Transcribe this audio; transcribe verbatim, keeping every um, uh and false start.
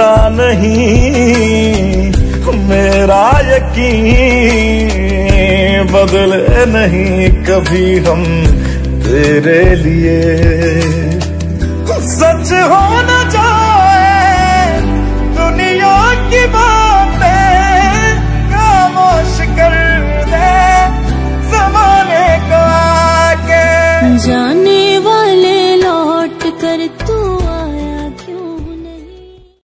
टूटा नहीं मेरा यकीन, बदले नहीं कभी हम तेरे लिए। सच हो न जाए